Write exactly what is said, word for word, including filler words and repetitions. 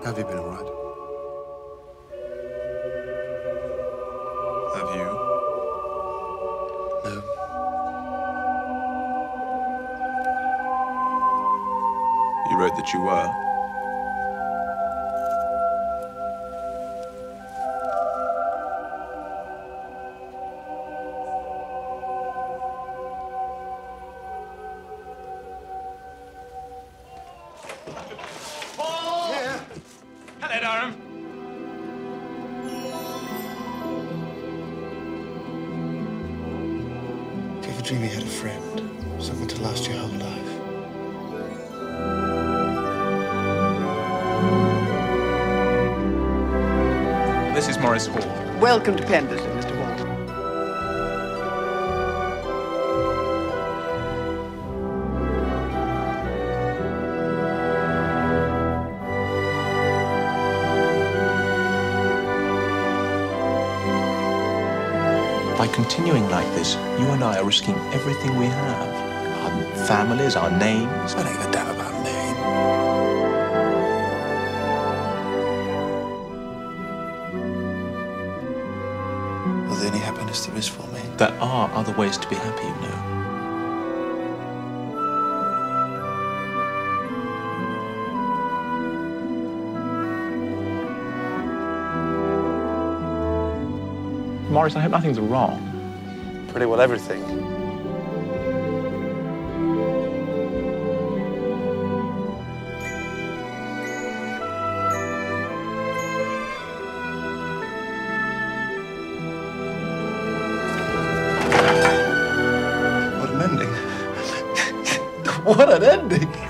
Have you been all right? Have you? No. You wrote that you were. Paul! Yeah. Hello, Durham. Do you ever dream you had a friend? Someone to last your whole life? This is Maurice Hall. Welcome to Pendleton, Mister Hall. By continuing like this, you and I are risking everything we have. Our families, our names. I don't give a damn about name. Well, the only happiness there is for me. There are other ways to be happy, you know. Maurice, I hope nothing's wrong. Pretty well everything. What an ending. What an ending.